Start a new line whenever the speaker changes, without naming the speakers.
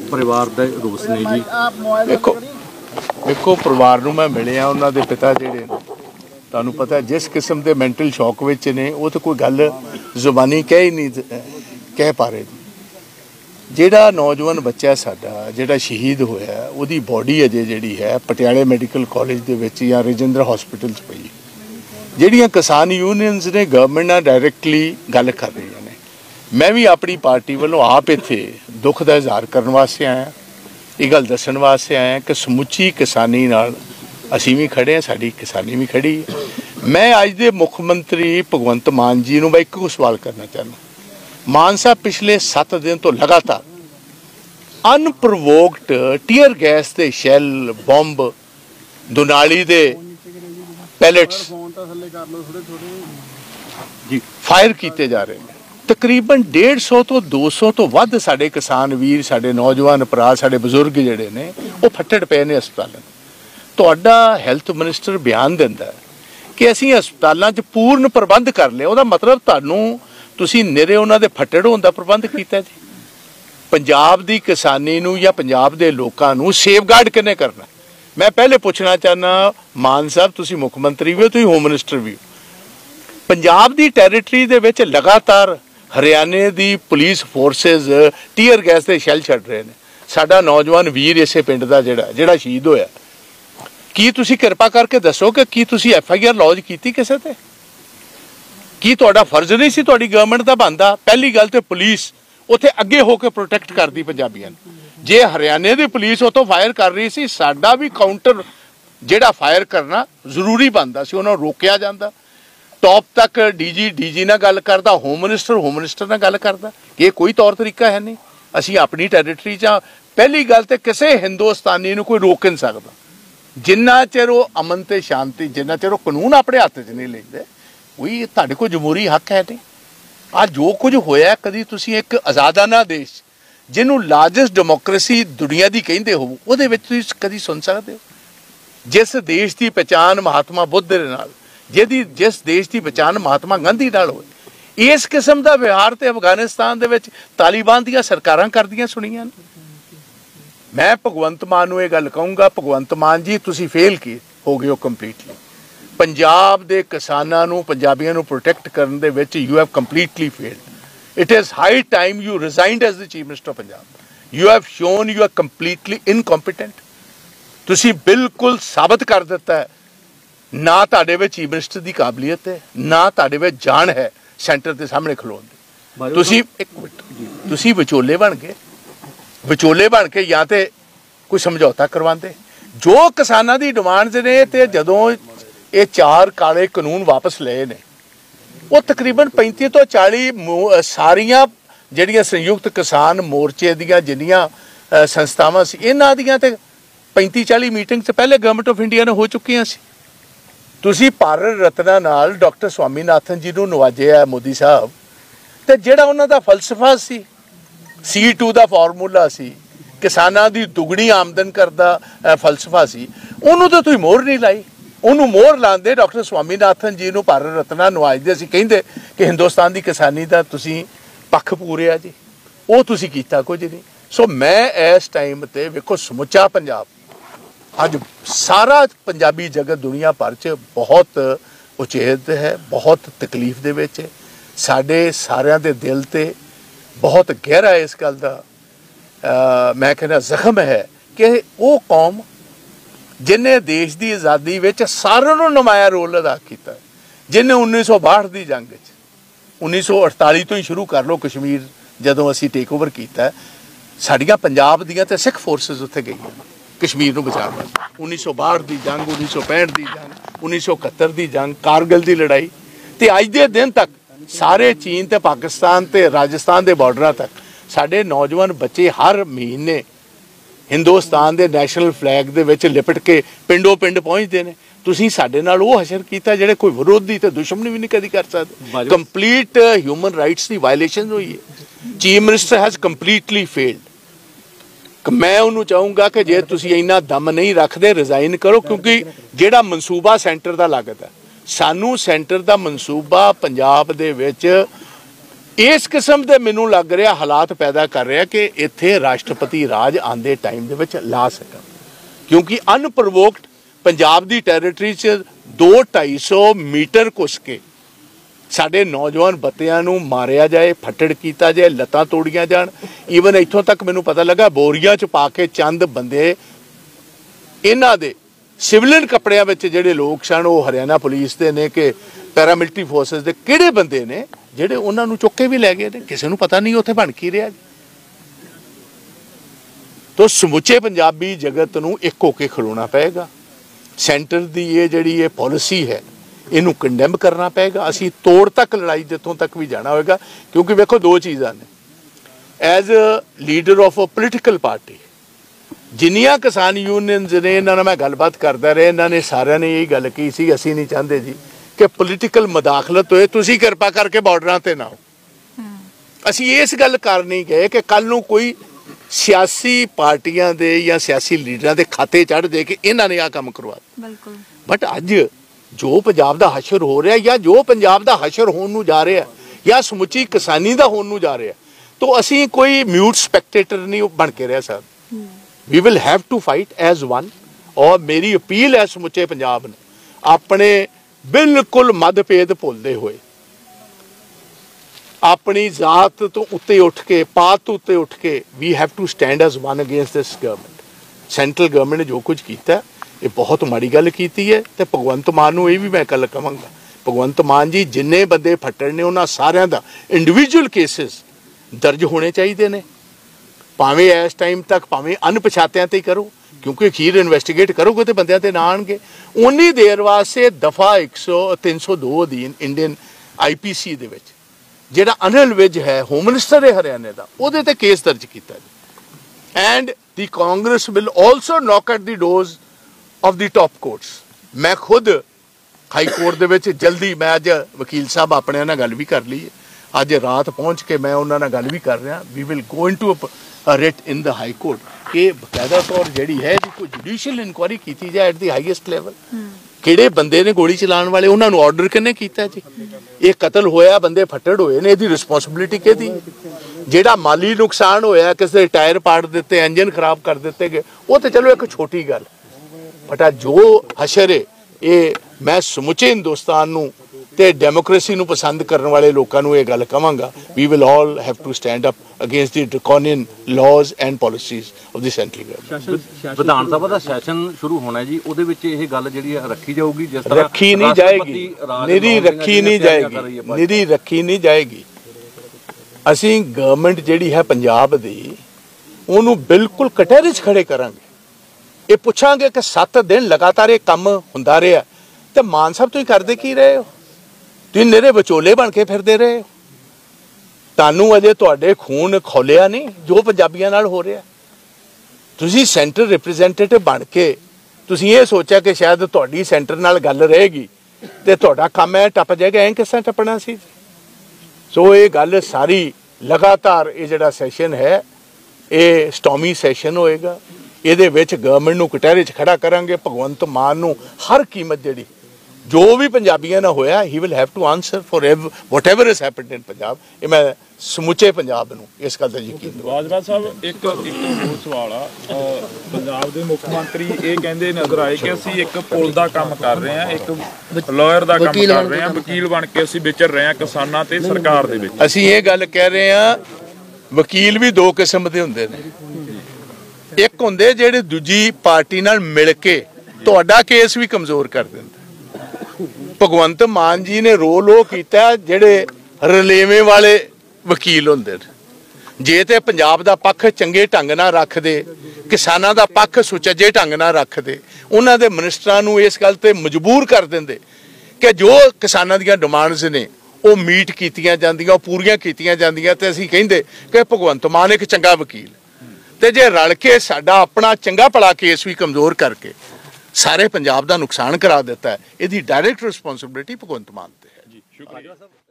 परिवार दे रोस ने जी।
देखो परिवार नूं मैं मिलिया, उन्हां दे पिता जिहड़े ने तुहानूं पता जिस किस्म के मैंटल शॉक विच ने, वो तो कोई गल जुबानी कह ही नहीं कह पा रहे। जिहड़ा नौजवान बच्चा साडा जिहड़ा शहीद होया, उहदी बॉडी अजे जिहड़ी है पटियाले मैडिकल कॉलेज दे विच या रजिंद्रा हॉस्पिटल च पई। जिहड़ियां किसान यूनियनस ने गवर्नमेंट नाल डायरैक्टली गल कर रही ने, मैं भी अपनी पार्टी वालों आप इत्थे दुख दा इजहार करन वास्ते आया, ये गल दस्सण वास्ते आया कि समुची किसानी नाल असीं भी खड़े हैं, साडी किसानी भी खड़ी है। मैं अज दे मुख मंत्री भगवंत मान जी नूं मैं एक सवाल करना चाहना। मान साहब पिछले 7 दिन तो लगातार अनप्रवोक्ड टीयर गैस के शैल बॉम्ब दुनाली दे पैलेट्स फायर किए जा रहे हैं। तकरीबन 150 तो 200 तो वध साडे किसान वीर, साडे नौजवान भरा, साडे बजुर्ग जिहड़े ने वो फट्टड़ पे ने हस्पतालों। तुहाडा हैल्थ मिनिस्टर बयान दिंदा है कि असीं हस्पतालों च पूर्ण प्रबंध कर लिया। उहदा मतलब तुहानूं तुसीं निरे उन्हां दे फट्टड़ होण दा प्रबंध कीता जी। पंजाब दी किसानी नूं या पंजाब दे लोकां नूं सेफगार्ड किने करना? मैं पहले पूछना चाहना, मान साहब तुसीं मुख मंत्री भी हो, तुसीं होम मिनिस्टर भी हो, पंजाब दी टैरेटरी दे विच लगातार हरियाणे दी पुलिस फोर्सेस टीयर गैस दे शैल छड्ड रहे हैं। साडा नौजवान वीर इसे पिंड दा जिहड़ा शहीद होया, की तुसीं किरपा करके दसो कि की तुसीं FIR लॉज कीती किसे ते? की तुहाडा फर्ज नहीं सी? तुहाडी गवर्नमेंट दा बनदा पहली गल ते पुलिस उत्थे अगे होकर प्रोटैक्ट करदी पंजाबियां नूं। जे हरियाणे दी पुलिस उतों फायर कर रही सी, साडा भी काउंटर जिहड़ा फायर करना जरूरी बनदा सी, उन्हां नूं रोकिया जांदा। टॉप तक DG नाल गल करदा, होम मिनिस्टर नाल गल करदा। ये कोई तौर तरीका है नहीं। असीं अपनी टैरेटरी च पहली गल ते किसी हिंदुस्तानी नूं कोई रोक नहीं सकदा जिन्ना चिर वो अमन ते शांति, जिन्ना चिर वो कानून अपने हत्थ च नहीं लैंदे। कोई तुहाडे कोल जमहूरी हक है नहीं। आज जो कुछ होया, कदी तुसीं एक आज़ादाना देश जिन्हों लार्जेस्ट डेमोक्रेसी दुनिया की कहिंदे हो, उहदे विच तुसीं कदी सुन सकते हो? जिस देश की पहचान महात्मा बुद्ध दे नाल, जिस देश की पहचान महात्मा गांधी नाल होए, इस किस्म का व्यवहार तो अफगानिस्तान दे विच तालिबान दी सरकारां करदियां सुणीआं ने। मैं भगवंत मान नूं ये गल कहूँगा, भगवंत मान जी तुसीं फेल हो गए हो कंप्लीटली। पंजाब दे किसानां नूं, पंजाबियां नूं प्रोटैक्ट करन दे विच you have completely failed. It is high time you resigned as the Chief Minister of Punjab. You have shown you are completely incompetent. तुसी बिल्कुल साबित कर दिता है ना तुहाडे विच चीफ मिनिस्टर की काबलियत है, ना तुहाडे विच जान है सेंटर के सामने खलोण दी। तुसी एक मिनट, तुसी विचोले बन के या ते कोई समझौता करवाते। जो किसानां दी डिमांड्स ने ते जदों ये 4 काले कानून वापस लए ने, वो तकरीबन 35 तो 40 सारिया जिहड़ियां संयुक्त किसान मोर्चे दियां जिन्नियां संस्थावां सी, इन्हां दियां ते 35-40 मीटिंग से पहले गवर्नमेंट ऑफ इंडिया ने हो चुकियां सी। तुसीं भारत रत्ना नाल डॉक्टर स्वामीनाथन जी नूं नवाजिया मोदी साहब, ते जिहड़ा उन्हां दा फलसफा सी, C2 दा फार्मूला सी, किसानां दी दुगनी आमदन करदा फलसफा सी, उहनूं तां तुसीं मोहर नहीं लाई। उन्होंने मोहर लाते डॉक्टर स्वामीनाथन जी को भारत रत्ना नवाजते असीं कहिंदे कि हिंदुस्तान की किसानी का तुसीं पक्ष पूरिया जी, वो तुसीं कीता कुछ नहीं। सो मैं इस टाइम ते वेखो समुचा पंजाब, अज सारा पंजाबी जगत दुनिया भर च बहुत उचेत है, बहुत तकलीफ दे विच है। साडे सारिਆਂ दे दिल ते बहुत गहरा इस गल दा मैं कहना जख्म है कि वो कौम जिन्हें देश की आज़ादी में सारों को नुमाया रोल अदा किया, जिन्हें 1962 की जंग 1948 तो ही शुरू कर लो, कश्मीर जदों असी टेक ओवर किया, साड़ियाँ पंजाब दियां ते सिख फोर्सिस उत्थे गई कश्मीर को बचाने वास्ते। 1962 की जंग, 1965 की जंग, 1971 की जंग, कारगिल की लड़ाई, तो अज के दिन तक सारे चीन ते पाकिस्तान ते राजस्थान के बॉर्डर तक साढ़े नौजवान बच्चे हर महीने हिंदुस्तान के नैशनल फ्लैग दे विच लिपट के पिंडों पिंड पहुँचते हैं। तुसीं साडे नाल वो हशर कीता जिहड़े कोई विरोधी ते दुश्मनी भी नहीं कदी कर सकते। कंप्लीट ह्यूमन राइट्स की वायलेशन हुई है। Chief minister has completely failed. मैं उन्होंने चाहूँगा कि जे तुसीं इन्ना दम नहीं रखते रिजाइन करो, क्योंकि जिहड़ा मनसूबा सेंटर का लगदा, सानू सेंटर का मनसूबा पंजाब दे विच इस किस्म के मैनू लग रहा हालात पैदा कर रहा कि इत्थे राष्ट्रपति राज आंदे टाइम दे विच ला सकन, क्योंकि अनप्रवोक्ड पंजाब की टैरेटरी 200-250 मीटर घुस के साडे नौजवान बच्चों नूं मारिया जाए, फट्टड़ किया जाए, लत्तां तोड़िया जान। ईवन इत्थों तक मैनूं पता लगा बोरिया च पा के चंद बंदे इन्हां दे सिविलियन कपड़ियां विच जिहड़े लोग सन वो हरियाणा पुलिस दे ने कि पैरामिलिटरी फोर्सेस दे किहड़े बंदे ने जिहड़े उन्हां नूं चुक के भी लै गए ने, किसी नूं पता नहीं उत्थे बन की रहा। तो समुचे पंजाबी जगत नूं इक होके खलोना पेगा। सेंटर की ये जिहड़ी ये पॉलिसी है इनू कंडेम करना पेगा। असी तोड़ तक लड़ाई जितों तक भी जाना होगा, क्योंकि वेखो दो चीज़ां ने। As a leader of a political party जिन्नियां किसान यूनियंस ने इन्हां नाल मैं गलबात करदा रहा, इन्होंने सारिਆਂ ने यही गल की सी असी नहीं चाहते जी कि पोलिटिकल मुदाखलत होए, तुसीं किरपा करके बॉर्डरां ते ना हो। असी इस गल कर नहीं गए कि कल नूं कोई सियासी पार्टियां दे या सियासी लीडरां दे खाते चढ़ दे कि इन्हां ने आ काम करवा। बिल्कुल। बट अज जो पंजाब दा हशर हो रहा या जो पंजाब दा हशर होण नूं जा रहा या समुची किसानी दा होण नूं जा रहा, तो असी कोई म्यूट स्पैक्टेटर नहीं बन के रह सकते। We will have to fight as one. और मेरी अपील है समुचे पंजाब ने अपने बिल्कुल मतभेद भुलते हुए अपनी जात तो उत्ते उठ के, पात तो उत्ते उठ के we have to stand as one against this government. Central government ने जो कुछ किया ये बहुत माड़ी गल की है। तो भगवंत मान नूं ये भी मैं कल कहांगा, भगवंत मान जी जिन्ने बंदे फट्टड़ ने उन्हां सारिਆਂ दा इंडिविजुअल केसिस दर्ज होने चाहिए ने, भावें इस टाइम तक भावें अनपछातियां ते करो, क्योंकि अखीर इन्वेस्टिगेट करोगे तो बंदियां ते ना आउणगे। उन्नी देर वास्ते दफा 302 अधीन इंडियन IPC दे विच जिहड़ा अनिल विज है होम मिनिस्टर है हरियाणे का, उहदे ते केस दर्ज किया। And the Congress will also knock at the doors of the top courts. मैं खुद हाई कोर्ट दे विच जल्दी, मैं अज वकील साहब अपने नाल गल भी कर ली है, अज रात पहुँच के मैं उन्हां नाल गल भी कर रहा। We will go into writ in the high court कि बकायदा तौर जिहड़ी है कोई जुडिशियल इनक्वायरी की जाए एट द हाईएस्ट लैवल। किहड़े बंदे ने गोली चलाने वाले, उन्होंने ऑर्डर किन्ने कीता जी? ये कतल होया, बंदे फट्टड़ होए ने, इसकी रिस्पोंसिबिलिटी किहदी? जिहड़ा माली नुकसान होया, किसी दे टायर पाड़ दिते, इंजन खराब कर दिते गए, वो तो चलो एक छोटी गल। बट जो हशर है ये मैं समुचे हिंदुस्तान नूं ते डेमोक्रेसी नूं पसंद करने वाले लोगों नूं ये गल कहांगा, we will all have to stand up against the draconian laws and policies of the central government.
Vidhan Sabha का सैशन शुरू होना है जी, उहदे विच इह गल जिहड़ी रखी जाऊगी, जिस तरह
रखी नहीं जाएगी, निरी रखी नहीं जाएगी, निरी रखी नहीं जाएगी। असीं गवर्नमेंट जिहड़ी है पंजाब दी उहनूं बिल्कुल कटहरे 'च खड़े करांगे। ये पुछांगे कि 7 दिन लगातार ये काम हुंदा रहा तो मान साहब तुसीं करदे की रहे हो? तुसीं निरे विचोले बन के फिरदे रहे हो। तुहानूं अजे तुहाडे खून खौलिया नहीं जो पंजाबियां नाल हो रहा। तुसीं सेंटर रिप्रैजेंटेटिव बन के तुसीं ये सोचा कि शायद तुहाडी सेंटर नाल गल रहेगी ते तुहाडा काम है टप जाएगा, ऐं किस तरह टपना सी? सो ये गल सारी लगातार ये जिहड़ा सैशन है ये स्टॉमी सैशन होएगा। ਇਹਦੇ ਵਿੱਚ गवर्नमेंट ਨੂੰ ਕਟਹਿਰੇ 'ਚ ਖੜਾ ਕਰਾਂਗੇ। ਭਗਵੰਤ ਮਾਨ ਨੂੰ ਹਰ ਕੀਮਤ ਜਿਹੜੀ ਜੋ ਵੀ ਪੰਜਾਬੀਆਂ ਨਾਲ ਹੋਇਆ he will have to answer for whatever has happened in Punjab. ਇਹ ਮੈਂ ਸਮੁੱਚੇ ਪੰਜਾਬ ਨੂੰ ਇਸ ਗੱਲ ਦਾ ਯਕੀਨ ਦਿਵਾਉਂਦਾ।
ਬਾਜਵਾ ਸਾਹਿਬ ਇੱਕ ਹੋਰ ਸਵਾਲ ਆ, ਪੰਜਾਬ ਦੇ ਮੁੱਖ ਮੰਤਰੀ ਇਹ ਕਹਿੰਦੇ ਨਜ਼ਰ ਆਏ ਕਿ ਅਸੀਂ ਇੱਕ ਪੁਲ ਦਾ ਕੰਮ ਕਰ ਰਹੇ ਹਾਂ, ਇੱਕ ਲਾਇਰ ਦਾ ਕੰਮ ਕਰ ਰਹੇ ਹਾਂ, ਵਕੀਲ ਬਣ ਕੇ ਅਸੀਂ ਵਿਚਰ ਰਹੇ ਹਾਂ ਕਿਸਾਨਾਂ ਤੇ ਸਰਕਾਰ ਦੇ ਵਿੱਚ।
ਅਸੀਂ ਇਹ ਗੱਲ ਕਹਿ ਰਹੇ ਹਾਂ ਵਕੀਲ ਵੀ ਦੋ ਕਿਸਮ ਦੇ ਹੁੰਦੇ ਨੇ। एक होंदे जेड़े दूजी पार्टी नाल मिल के तुहाडा केस भी कमजोर कर दिंदे। भगवंत मान जी ने रोल वो कीता जेड़े रलेवे वाले वकील होंदे ने। जे ते पंजाब दा पक्ष चंगे ढंग नाल रखदे, किसानां दा पक्ष सुचज्जे ढंग नाल रखदे, उन्हां दे मिनिस्टरां नूं इस गल ते मजबूर कर दिंदे कि जो किसानां दीयां डिमांड्स ने वो मीट कीतियां जांदियां, पूरीआं कीतियां जांदियां, ते असीं कहिंदे कि भगवंत मान एक चंगा वकील। ਤੇ ਜੇ ਰਲ ਕੇ ਸਾਡਾ ਆਪਣਾ ਚੰਗਾ ਭਲਾ ਕੇਸ ਵੀ ਕਮਜ਼ੋਰ ਕਰਕੇ ਸਾਰੇ ਪੰਜਾਬ ਦਾ ਨੁਕਸਾਨ ਕਰਾ ਦਿੱਤਾ ਹੈ, ਇਹਦੀ ਡਾਇਰੈਕਟ ਰਿਸਪੌਂਸਿਬਿਲਿਟੀ ਭਗਵੰਤ ਮਾਨ ਤੇ ਹੈ ਜੀ। ਸ਼ੁਕਰੀਆ।